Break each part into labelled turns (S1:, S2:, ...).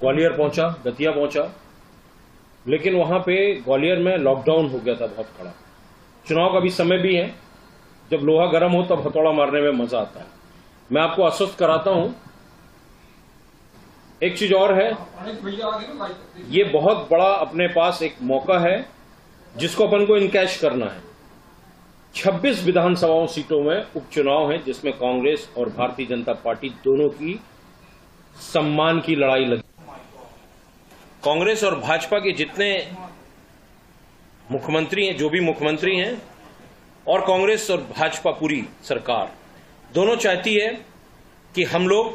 S1: ग्वालियर पहुंचा, दतिया पहुंचा, लेकिन वहां पे ग्वालियर में लॉकडाउन हो गया था बहुत कड़ा। चुनाव का भी समय भी है, जब लोहा गर्म हो तब हथौड़ा मारने में मजा आता है। मैं आपको आश्वस्त कराता हूं, एक चीज और है, ये बहुत बड़ा अपने पास एक मौका है जिसको अपन को इनकैश करना है। 26 विधानसभाओं सीटों में उपचुनाव है, जिसमें कांग्रेस और भारतीय जनता पार्टी दोनों की सम्मान की लड़ाई लगी। कांग्रेस और भाजपा के जितने मुख्यमंत्री हैं, जो भी मुख्यमंत्री हैं, और कांग्रेस और भाजपा पूरी सरकार दोनों चाहती है कि हम लोग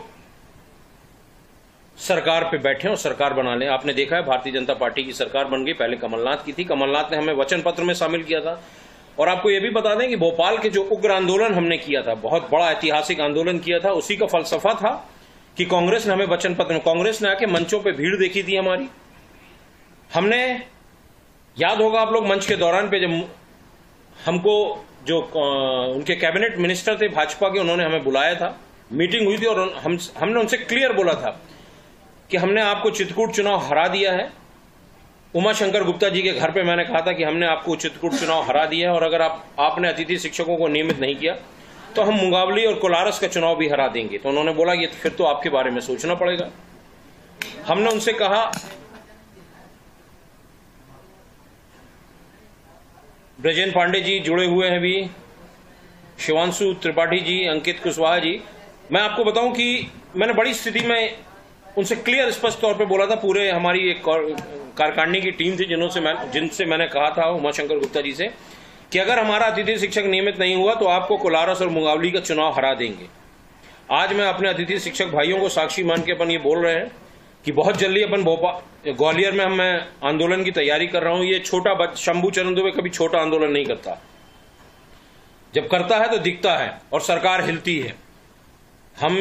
S1: सरकार पे बैठे और सरकार बना लें। आपने देखा है भारतीय जनता पार्टी की सरकार बन गई, पहले कमलनाथ की थी। कमलनाथ ने हमें वचन पत्र में शामिल किया था। और आपको यह भी बता दें कि भोपाल के जो उग्र आंदोलन हमने किया था, बहुत बड़ा ऐतिहासिक आंदोलन किया था, उसी का फलसफा था कि कांग्रेस ने हमें वचन पत्र में, कांग्रेस ने आके मंचों पे भीड़ देखी थी हमारी। हमने, याद होगा आप लोग, मंच के दौरान पे जब हमको जो उनके कैबिनेट मिनिस्टर थे भाजपा के, उन्होंने हमें बुलाया था, मीटिंग हुई थी और हमने उनसे क्लियर बोला था कि हमने आपको चित्रकूट चुनाव हरा दिया है। उमाशंकर गुप्ता जी के घर पे मैंने कहा था कि हमने आपको चित्रकूट चुनाव हरा दिया है, और अगर आपने अतिथि शिक्षकों को नियमित नहीं किया तो हम मुंगावली और कोलारस का चुनाव भी हरा देंगे। तो उन्होंने बोला कि फिर तो आपके बारे में सोचना पड़ेगा। हमने उनसे कहा, ब्रजेन पांडे जी जुड़े हुए हैं भी, शिवांशु त्रिपाठी जी, अंकित कुशवाहा जी। मैं आपको बताऊं कि मैंने बड़ी स्थिति में उनसे क्लियर स्पष्ट तौर पे बोला था। पूरे हमारी एक कार्यकारिणी की टीम थी जिनसे मैंने कहा था, उमाशंकर गुप्ता जी से, कि अगर हमारा अतिथि शिक्षक नियमित नहीं हुआ तो आपको कोलारस और मुंगावली का चुनाव हरा देंगे। आज मैं अपने अतिथि शिक्षक भाइयों को साक्षी मान के अपन ये बोल रहे हैं कि बहुत जल्दी अपन ग्वालियर में मैं आंदोलन की तैयारी कर रहा हूं। ये छोटा शंभू चरण दुबे कभी छोटा आंदोलन नहीं करता, जब करता है तो दिखता है और सरकार हिलती है। हम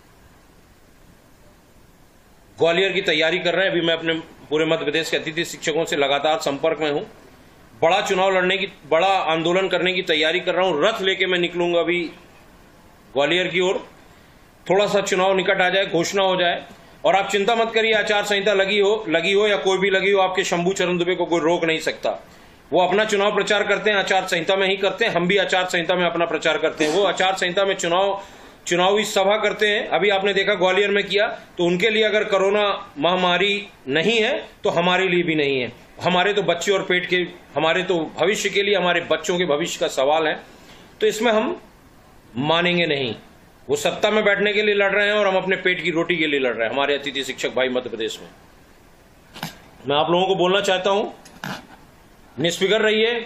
S1: ग्वालियर की तैयारी कर रहे हैं। अभी मैं अपने पूरे मध्य प्रदेश के अतिथि शिक्षकों से लगातार संपर्क में हूं। बड़ा चुनाव लड़ने की, बड़ा आंदोलन करने की तैयारी कर रहा हूं। रथ लेके मैं निकलूंगा अभी ग्वालियर की ओर। थोड़ा सा चुनाव निकट आ जाए, घोषणा हो जाए, और आप चिंता मत करिए, आचार संहिता लगी हो या कोई भी लगी हो, आपके शंभू चरण दुबे को कोई रोक नहीं सकता। वो अपना चुनाव प्रचार करते हैं, आचार संहिता में ही करते हैं। हम भी आचार संहिता में अपना प्रचार करते हैं। वो आचार संहिता में चुनावी सभा करते हैं। अभी आपने देखा ग्वालियर में किया, तो उनके लिए अगर कोरोना महामारी नहीं है तो हमारे लिए भी नहीं है। हमारे तो बच्चे और पेट के, हमारे तो भविष्य के लिए, हमारे बच्चों के भविष्य का सवाल है, तो इसमें हम मानेंगे नहीं। वो सत्ता में बैठने के लिए लड़ रहे हैं और हम अपने पेट की रोटी के लिए लड़ रहे हैं, हमारे अतिथि शिक्षक भाई मध्य प्रदेश में। मैं आप लोगों को बोलना चाहता हूं, निष्फिक्र रहिए।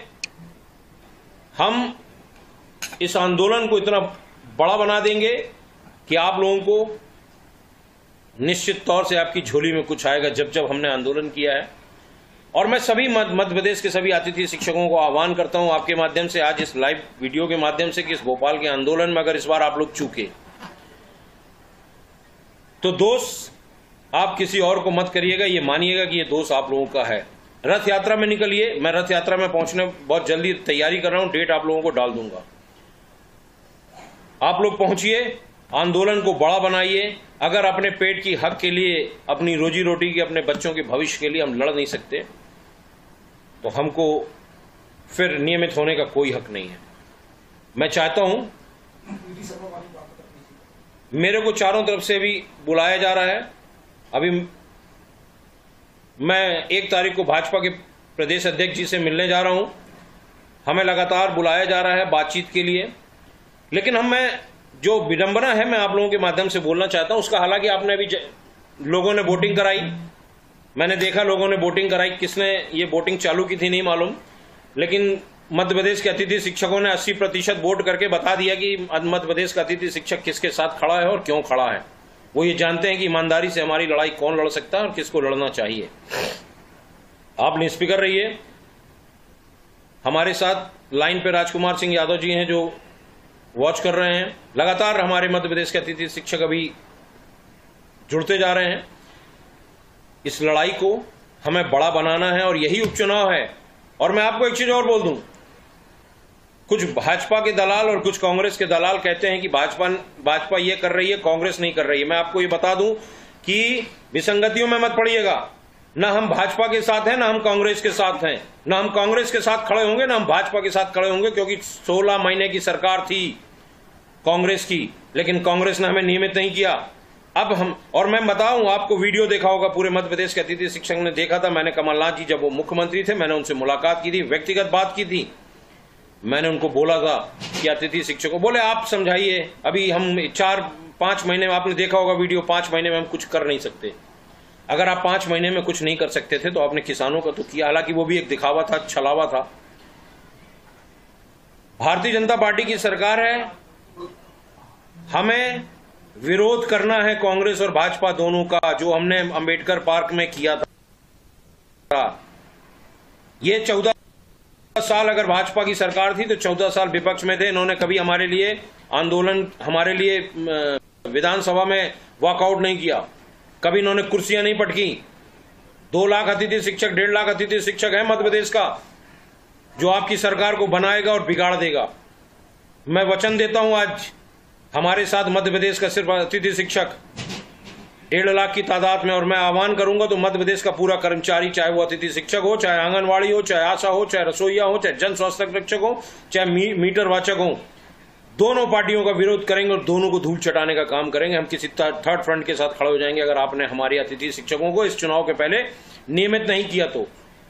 S1: हम इस आंदोलन को इतना बड़ा बना देंगे कि आप लोगों को निश्चित तौर से आपकी झोली में कुछ आएगा जब जब हमने आंदोलन किया है। और मैं सभी मध्य प्रदेश के सभी अतिथि शिक्षकों को आह्वान करता हूं आपके माध्यम से, आज इस लाइव वीडियो के माध्यम से, कि इस भोपाल के आंदोलन में अगर इस बार आप लोग चूके तो दोष आप किसी और को मत करिएगा, ये मानिएगा कि ये दोष आप लोगों का है। रथ यात्रा में निकलिए। मैं रथ यात्रा में पहुंचने बहुत जल्दी तैयारी कर रहा हूं, डेट आप लोगों को डाल दूंगा। आप लोग पहुंचिए, आंदोलन को बड़ा बनाइए। अगर अपने पेट की हक के लिए, अपनी रोजी रोटी के, अपने बच्चों के भविष्य के लिए हम लड़ नहीं सकते तो हमको फिर नियमित होने का कोई हक नहीं है। मैं चाहता हूं, मेरे को चारों तरफ से भी बुलाया जा रहा है। अभी मैं 1 तारीख को भाजपा के प्रदेश अध्यक्ष जी से मिलने जा रहा हूं। हमें लगातार बुलाया जा रहा है बातचीत के लिए, लेकिन हमें जो विडंबना है, मैं आप लोगों के माध्यम से बोलना चाहता हूं उसका। हालांकि आपने अभी लोगों ने वोटिंग कराई, मैंने देखा लोगों ने वोटिंग कराई। किसने ये वोटिंग चालू की थी नहीं मालूम, लेकिन मध्य प्रदेश के अतिथि शिक्षकों ने 80% वोट करके बता दिया कि मध्य प्रदेश का अतिथि शिक्षक किसके साथ खड़ा है और क्यों खड़ा है। वो ये जानते हैं कि ईमानदारी से हमारी लड़ाई कौन लड़ सकता है और किसको लड़ना चाहिए। आप निष्फिक्र रहिए। हमारे साथ लाइन पे राजकुमार सिंह यादव जी हैं जो वॉच कर रहे हैं। लगातार हमारे मध्य प्रदेश के अतिथि शिक्षक अभी जुड़ते जा रहे हैं। इस लड़ाई को हमें बड़ा बनाना है और यही उपचुनाव है। और मैं आपको एक चीज और बोल दूं, कुछ भाजपा के दलाल और कुछ कांग्रेस के दलाल कहते हैं कि भाजपा ये कर रही है, कांग्रेस नहीं कर रही है। मैं आपको ये बता दूं कि विसंगतियों में मत पड़िएगा। ना हम भाजपा के साथ हैं, ना हम कांग्रेस के साथ हैं, ना हम कांग्रेस के साथ खड़े होंगे, ना हम भाजपा के साथ खड़े होंगे, क्योंकि 16 महीने की सरकार थी कांग्रेस की, लेकिन कांग्रेस ने हमें नियमित नहीं किया। अब हम, और मैं बताऊं आपको, वीडियो देखा होगा, पूरे मध्य प्रदेश के अतिथि शिक्षक ने देखा था। मैंने कमलनाथ जी जब वो मुख्यमंत्री थे, मैंने उनसे मुलाकात की थी, व्यक्तिगत बात की थी। मैंने उनको बोला था कि अतिथि शिक्षकों, बोले आप समझाइए, अभी हम 4-5 महीने में, आपने देखा होगा वीडियो, 5 महीने में हम कुछ कर नहीं सकते। अगर आप 5 महीने में कुछ नहीं कर सकते थे तो आपने किसानों का तो किया, हालांकि वो भी एक दिखावा था, छलावा था। भारतीय जनता पार्टी की सरकार है, हमें विरोध करना है कांग्रेस और भाजपा दोनों का, जो हमने अंबेडकर पार्क में किया था। ये 14 साल अगर भाजपा की सरकार थी तो 14 साल विपक्ष में थे। इन्होंने कभी हमारे लिए आंदोलन, हमारे लिए विधानसभा में वॉकआउट नहीं किया, कभी इन्होंने कुर्सियां नहीं पटकी। 2 लाख अतिथि शिक्षक, 1.5 लाख अतिथि शिक्षक है मध्य प्रदेश का, जो आपकी सरकार को बनाएगा और बिगाड़ देगा। मैं वचन देता हूं, आज हमारे साथ मध्य प्रदेश का सिर्फ अतिथि शिक्षक 1.5 लाख की तादाद में, और मैं आह्वान करूंगा तो मध्य प्रदेश का पूरा कर्मचारी, चाहे वो अतिथि शिक्षक हो, चाहे आंगनवाड़ी हो, चाहे आशा हो, चाहे रसोईया हो, चाहे जन स्वास्थ्य रक्षक हो, चाहे मीटर वाचक हो, दोनों पार्टियों का विरोध करेंगे और दोनों को धूल चटाने का काम करेंगे। हम किसी थर्ड फ्रंट के साथ खड़े हो जाएंगे अगर आपने हमारे अतिथि शिक्षकों को इस चुनाव के पहले नियमित नहीं किया तो।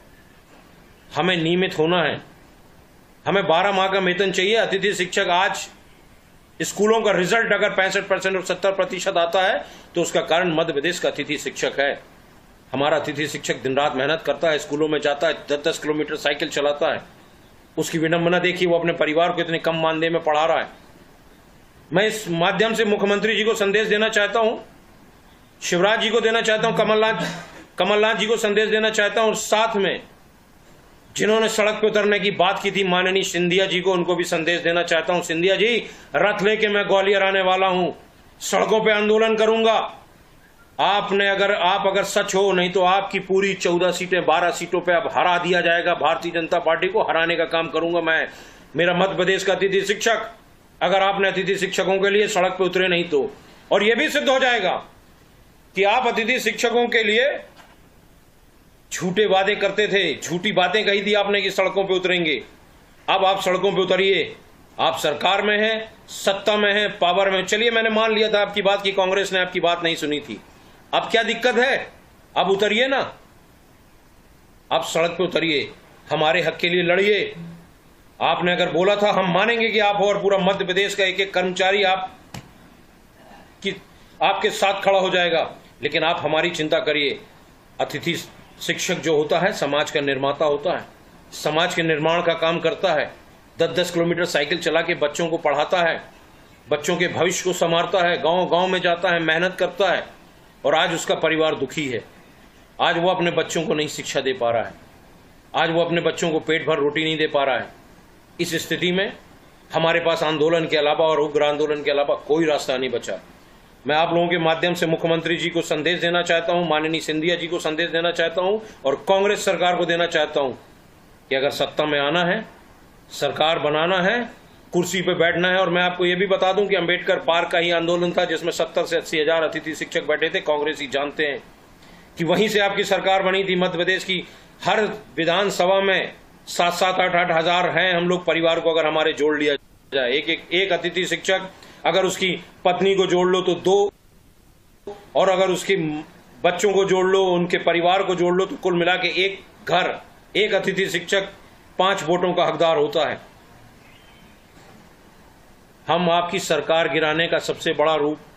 S1: हमें नियमित होना है, हमें 12 माह का वेतन चाहिए। अतिथि शिक्षक, आज स्कूलों का रिजल्ट अगर 65% और 70% आता है तो उसका कारण मध्य प्रदेश का अतिथि शिक्षक है। हमारा अतिथि शिक्षक दिन रात मेहनत करता है, स्कूलों में जाता है, 10-10 किलोमीटर साइकिल चलाता है। उसकी विडंबना देखिए, वो अपने परिवार को इतने कम मानदेय में पढ़ा रहा है। मैं इस माध्यम से मुख्यमंत्री जी को संदेश देना चाहता हूं, शिवराज जी को देना चाहता हूं, कमलनाथ जी को संदेश देना चाहता हूं, और साथ में जिन्होंने सड़क पर उतरने की बात की थी, माननीय सिंधिया जी को, उनको भी संदेश देना चाहता हूं। सिंधिया जी, रथ लेके मैं ग्वालियर आने वाला हूं, सड़कों पे आंदोलन करूंगा। आप अगर सच हो, नहीं तो आपकी पूरी 14 सीटें 12 सीटों पे अब हरा दिया जाएगा। भारतीय जनता पार्टी को हराने का काम करूंगा मैं, मेरा मध्य प्रदेश का अतिथि शिक्षक, अगर आपने अतिथि शिक्षकों के लिए सड़क पे उतरे नहीं तो। और यह भी सिद्ध हो जाएगा कि आप अतिथि शिक्षकों के लिए झूठे वादे करते थे, झूठी बातें कही थी आपने कि सड़कों पे उतरेंगे। अब आप सड़कों पे उतरिए, आप सरकार में हैं, सत्ता में हैं, पावर में। चलिए, मैंने मान लिया था आपकी बात कि कांग्रेस ने आपकी बात नहीं सुनी थी, अब क्या दिक्कत है? अब उतरिए ना, आप सड़क पे उतरिए, हमारे हक के लिए लड़िए। आपने अगर बोला था, हम मानेंगे कि आप हो, और पूरा मध्य प्रदेश का एक-एक कर्मचारी आपके साथ खड़ा हो जाएगा, लेकिन आप हमारी चिंता करिए। अतिथि शिक्षक जो होता है, समाज का निर्माता होता है, समाज के निर्माण का काम करता है। 10-10 किलोमीटर साइकिल चला के बच्चों को पढ़ाता है, बच्चों के भविष्य को संवारता है, गांव-गांव में जाता है, मेहनत करता है, और आज उसका परिवार दुखी है। आज वो अपने बच्चों को नहीं शिक्षा दे पा रहा है, आज वो अपने बच्चों को पेट भर रोटी नहीं दे पा रहा है। इस स्थिति में हमारे पास आंदोलन के अलावा और उग्र आंदोलन के अलावा कोई रास्ता नहीं बचा। मैं आप लोगों के माध्यम से मुख्यमंत्री जी को संदेश देना चाहता हूं, माननीय सिंधिया जी को संदेश देना चाहता हूं, और कांग्रेस सरकार को देना चाहता हूं कि अगर सत्ता में आना है, सरकार बनाना है, कुर्सी पे बैठना है। और मैं आपको यह भी बता दूं कि अंबेडकर पार्क का ही आंदोलन था जिसमें 70 से 80 हजार अतिथि शिक्षक बैठे थे। कांग्रेसी जानते हैं कि वहीं से आपकी सरकार बनी थी। मध्य प्रदेश की हर विधानसभा में 7-7, 8-8 हजार हैं हम लोग परिवार को अगर हमारे जोड़ लिया जाए। एक अतिथि शिक्षक, अगर उसकी पत्नी को जोड़ लो तो 2, और अगर उसके बच्चों को जोड़ लो, उनके परिवार को जोड़ लो, तो कुल मिला के एक घर, एक अतिथि शिक्षक 5 वोटों का हकदार होता है। हम आपकी सरकार गिराने का सबसे बड़ा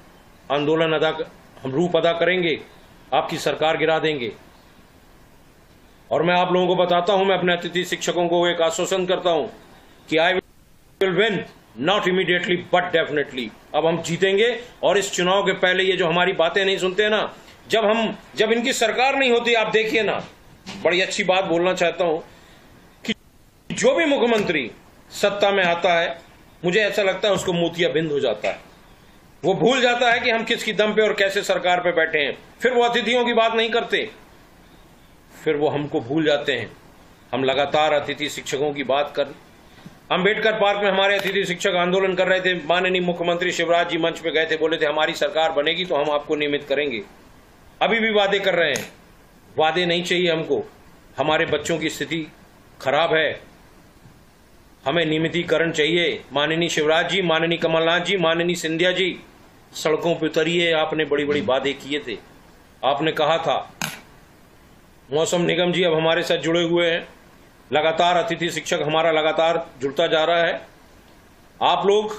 S1: रूप अदा करेंगे, आपकी सरकार गिरा देंगे। और मैं आप लोगों को बताता हूं, मैं अपने अतिथि शिक्षकों को एक आश्वासन करता हूं कि I will win, not immediately but definitely. अब हम जीतेंगे। और इस चुनाव के पहले ये जो हमारी बातें नहीं सुनते ना, जब इनकी सरकार नहीं होती, आप देखिए ना, बड़ी अच्छी बात बोलना चाहता हूं कि जो भी मुख्यमंत्री सत्ता में आता है, मुझे ऐसा लगता है उसको मोतियाबिंद हो जाता है। वो भूल जाता है कि हम किसकी दम पे और कैसे सरकार पे बैठे हैं। फिर वो अतिथियों की बात नहीं करते, फिर वो हमको भूल जाते हैं। हम लगातार अतिथि शिक्षकों की बात कर, अंबेडकर पार्क में हमारे अतिथि शिक्षक आंदोलन कर रहे थे, माननीय मुख्यमंत्री शिवराज जी मंच पे गए थे, बोले थे हमारी सरकार बनेगी तो हम आपको नियमित करेंगे। अभी भी वादे कर रहे हैं। वादे नहीं चाहिए हमको। हमारे बच्चों की स्थिति खराब है, हमें नियमितीकरण चाहिए। माननीय शिवराज जी, माननीय कमलनाथ जी, माननीय सिंधिया जी, सड़कों पर उतरिए। आपने बड़ी बड़ी वादे किए थे। आपने कहा था, मौसम निगम जी अब हमारे साथ जुड़े हुए हैं, लगातार अतिथि शिक्षक हमारा लगातार जुड़ता जा रहा है। आप लोग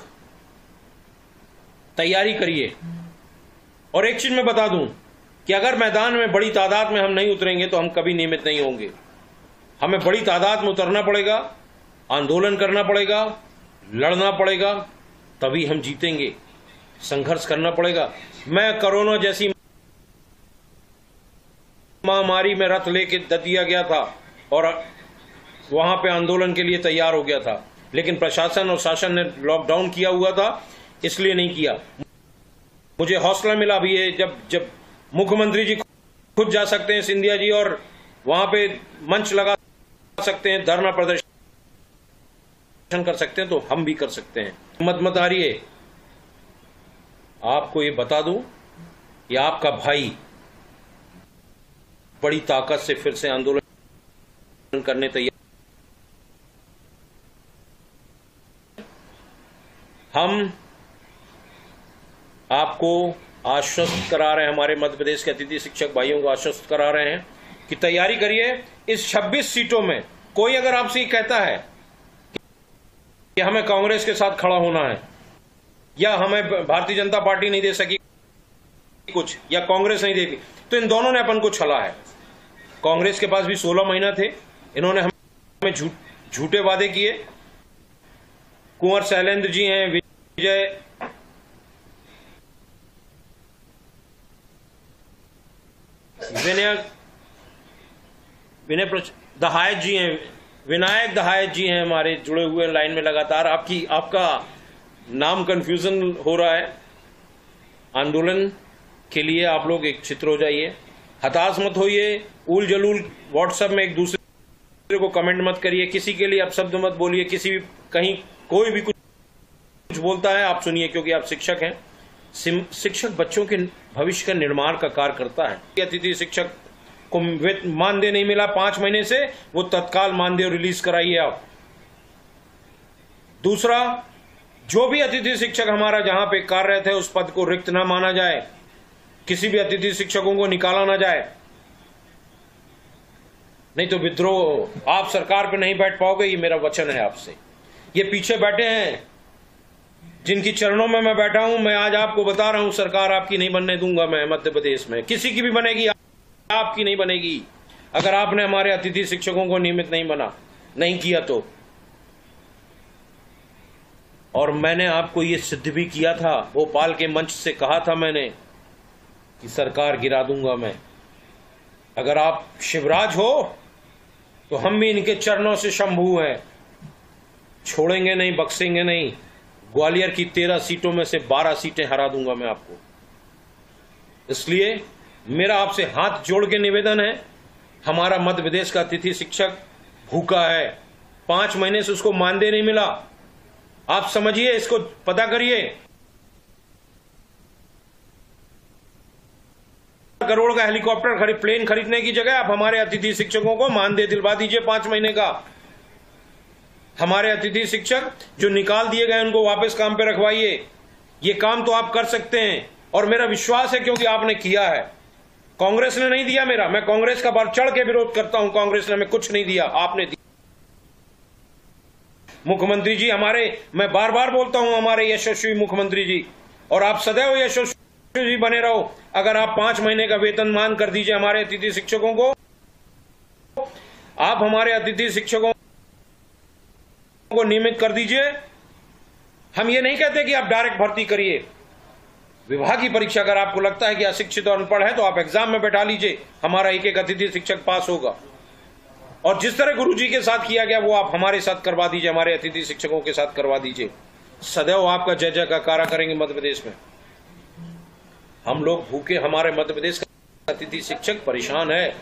S1: तैयारी करिए। और एक चीज मैं बता दूं कि अगर मैदान में बड़ी तादाद में हम नहीं उतरेंगे तो हम कभी नियमित नहीं होंगे। हमें बड़ी तादाद में उतरना पड़ेगा, आंदोलन करना पड़ेगा, लड़ना पड़ेगा, तभी हम जीतेंगे। संघर्ष करना पड़ेगा। मैं कोरोना जैसी महामारी में रथ लेके दतिया गया था और वहां पे आंदोलन के लिए तैयार हो गया था, लेकिन प्रशासन और शासन ने लॉकडाउन किया हुआ था, इसलिए नहीं किया। मुझे हौसला मिला भी ये जब मुख्यमंत्री जी खुद जा सकते हैं, सिंधिया जी, और वहां पे मंच लगा सकते हैं, धरना प्रदर्शन कर सकते हैं, तो हम भी कर सकते हैं। मत हारिए। आपको ये बता दूं कि आपका भाई बड़ी ताकत से फिर से आंदोलन करने तैयार। हम आपको आश्वस्त करा रहे हैं, हमारे मध्य प्रदेश के अतिथि शिक्षक भाइयों को आश्वस्त करा रहे हैं कि तैयारी करिए। इस 26 सीटों में कोई अगर आपसे ये कहता है कि हमें कांग्रेस के साथ खड़ा होना है, या हमें भारतीय जनता पार्टी नहीं दे सकी कुछ, या कांग्रेस नहीं देगी, तो इन दोनों ने अपन को छला है। कांग्रेस के पास भी 16 महीना थे, इन्होंने हमें झूठे वादे किए। कुंवर शैलेंद्र जी हैं, विजय दहायत जी हैं, विनायक दहायत जी हैं, हमारे जुड़े हुए लाइन में लगातार। आपका नाम कंफ्यूजन हो रहा है। आंदोलन के लिए आप लोग एक चित्र हो जाइए, हताश मत होइए, उल जलूल व्हाट्सएप में एक दूसरे को कमेंट मत करिए, किसी के लिए अपशब्द मत बोलिए। किसी भी कहीं कोई भी कुछ बोलता है आप सुनिए, क्योंकि आप शिक्षक हैं। शिक्षक बच्चों के भविष्य का निर्माण का कार्य करता है। अतिथि शिक्षक को मानदेय नहीं मिला 5 महीने से, वो तत्काल मानदेय रिलीज कराइए आप। दूसरा, जो भी अतिथि शिक्षक हमारा जहां पे कार्यरत है उस पद को रिक्त ना माना जाए, किसी भी अतिथि शिक्षकों को निकाला ना जाए, नहीं तो विद्रोह। आप सरकार पे नहीं बैठ पाओगे, ये मेरा वचन है आपसे। ये पीछे बैठे हैं जिनकी चरणों में मैं बैठा हूं, मैं आज आपको बता रहा हूं, सरकार आपकी नहीं बनने दूंगा मैं मध्य प्रदेश में। किसी की भी बनेगी, आपकी नहीं बनेगी, अगर आपने हमारे अतिथि शिक्षकों को नियमित नहीं किया तो। और मैंने आपको ये सिद्ध भी किया था, भोपाल के मंच से कहा था मैंने कि सरकार गिरा दूंगा मैं। अगर आप शिवराज हो तो हम भी इनके चरणों से शंभू हैं, छोड़ेंगे नहीं, बख्शेंगे नहीं। ग्वालियर की 13 सीटों में से 12 सीटें हरा दूंगा मैं आपको। इसलिए मेरा आपसे हाथ जोड़ के निवेदन है, हमारा मध्य प्रदेश का अतिथि शिक्षक भूखा है, 5 महीने से उसको मानदेय नहीं मिला। आप समझिए, इसको पता करिए। करोड़ का हेलीकॉप्टर प्लेन खरीदने की जगह आप हमारे अतिथि शिक्षकों को मानदेय दिलवा दीजिए 5 महीने का। हमारे अतिथि शिक्षक जो निकाल दिए गए उनको वापस काम पे रखवाइए। ये काम तो आप कर सकते हैं, और मेरा विश्वास है क्योंकि आपने किया है। कांग्रेस ने नहीं दिया मेरा, मैं कांग्रेस का बढ़ चढ़ के विरोध करता हूं। कांग्रेस ने हमें कुछ नहीं दिया, आपने दिया। मुख्यमंत्री जी हमारे, मैं बार बार बोलता हूं, हमारे यशस्वी मुख्यमंत्री जी, और आप सदैव यशस्वी जी बने रहो। अगर आप 5 महीने का वेतनमान कर दीजिए हमारे अतिथि शिक्षकों को, आप हमारे अतिथि शिक्षकों को नियमित कर दीजिए। हम ये नहीं कहते कि आप डायरेक्ट भर्ती करिए, विभाग की परीक्षा अगर आपको लगता है कि अशिक्षित और अनपढ़ है तो आप एग्जाम में बैठा लीजिए, हमारा एक एक अतिथि शिक्षक पास होगा। और जिस तरह गुरुजी के साथ किया गया वो आप हमारे साथ करवा दीजिए, हमारे अतिथि शिक्षकों के साथ करवा दीजिए। सदैव आपका जय जयकार करेंगे मध्य प्रदेश में। हम लोग भूखे, हमारे मध्य प्रदेश का अतिथि शिक्षक परेशान है,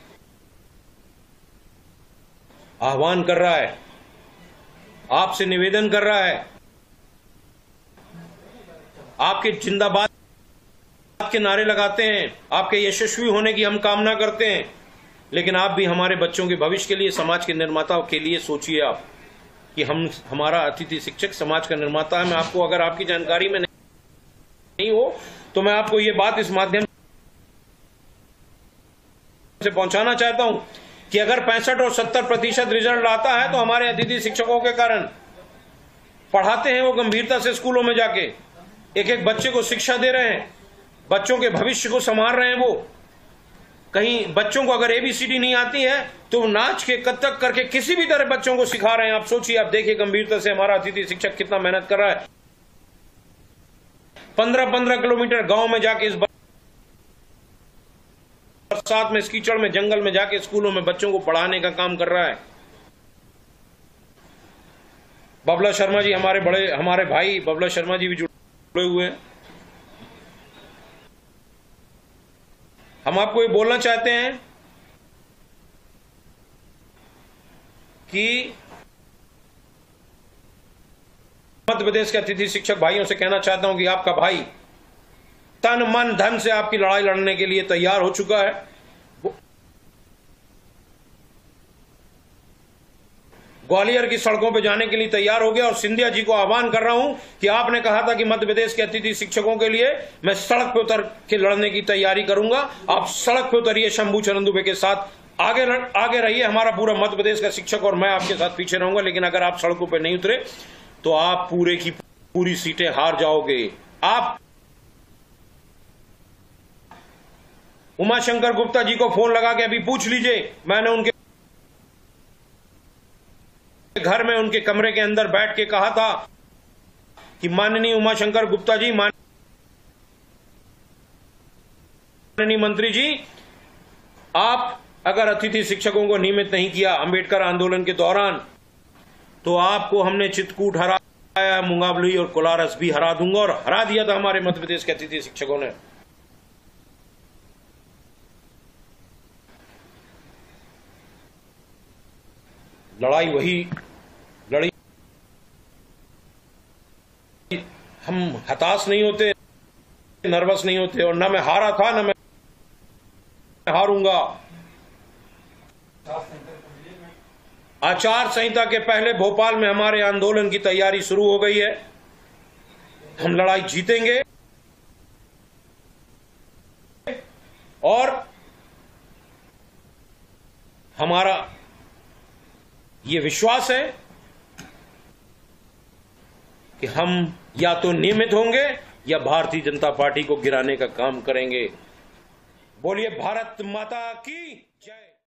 S1: आह्वान कर रहा है, आपसे निवेदन कर रहा है, आपके जिंदाबाद के नारे लगाते हैं, आपके यशस्वी होने की हम कामना करते हैं, लेकिन आप भी हमारे बच्चों के भविष्य के लिए, समाज के निर्माता के लिए सोचिए आप कि हमारा अतिथि शिक्षक समाज का निर्माता है। मैं आपको, अगर आपकी जानकारी में नहीं हो तो मैं आपको ये बात इस माध्यम से पहुंचाना चाहता हूं कि अगर 65 और 70% रिजल्ट आता है तो हमारे अतिथि शिक्षकों के कारण। पढ़ाते हैं वो गंभीरता से, स्कूलों में जाके एक एक बच्चे को शिक्षा दे रहे हैं, बच्चों के भविष्य को संभाल रहे हैं। वो कहीं बच्चों को अगर ABCD नहीं आती है तो वो नाच के, कत्थक करके किसी भी तरह बच्चों को सिखा रहे हैं। आप सोचिए, आप देखिए गंभीरता से हमारा अतिथि शिक्षक कितना मेहनत कर रहा है। 15-15 किलोमीटर गांव में जाके, इस बरसात में, इस कीचड़ में, जंगल में जाके स्कूलों में बच्चों को पढ़ाने का काम कर रहा है। बबला शर्मा जी, हमारे भाई बबला शर्मा जी भी जुड़े हुए हैं। हम आपको ये बोलना चाहते हैं कि मध्य प्रदेश के अतिथि शिक्षक भाइयों से कहना चाहता हूं कि आपका भाई तन मन धन से आपकी लड़ाई लड़ने के लिए तैयार हो चुका है। ग्वालियर की सड़कों पर जाने के लिए तैयार हो गया। और सिंधिया जी को आह्वान कर रहा हूं कि आपने कहा था कि मध्य प्रदेश के अतिथि शिक्षकों के लिए मैं सड़क पर उतर के लड़ने की तैयारी करूंगा। आप सड़क पर उतरिए, शंभू चरण दुबे के साथ आगे रहिए। हमारा पूरा मध्य प्रदेश का शिक्षक और मैं आपके साथ पीछे रहूंगा। लेकिन अगर आप सड़कों पर नहीं उतरे तो आप पूरे की पूरी सीटें हार जाओगे। आप उमाशंकर गुप्ता जी को फोन लगा के अभी पूछ लीजिए, मैंने उनके घर में, उनके कमरे के अंदर बैठ के कहा था कि माननीय उमाशंकर गुप्ता जी, माननीय मंत्री जी, आप अगर अतिथि शिक्षकों को नियमित नहीं किया अंबेडकर आंदोलन के दौरान तो आपको हमने चित्रकूट हराया, मुंगावली और कोलारस भी हरा दूंगा। और हरा दिया था हमारे मध्य प्रदेश के अतिथि शिक्षकों ने। लड़ाई वही लड़ी। हम हताश नहीं होते, नर्वस नहीं होते, और न मैं हारा था न मैं हारूंगा। आचार संहिता के पहले भोपाल में हमारे आंदोलन की तैयारी शुरू हो गई है। हम लड़ाई जीतेंगे और हमारा ये विश्वास है कि हम या तो नियमित होंगे या भारतीय जनता पार्टी को गिराने का काम करेंगे। बोलिए भारत माता की जय।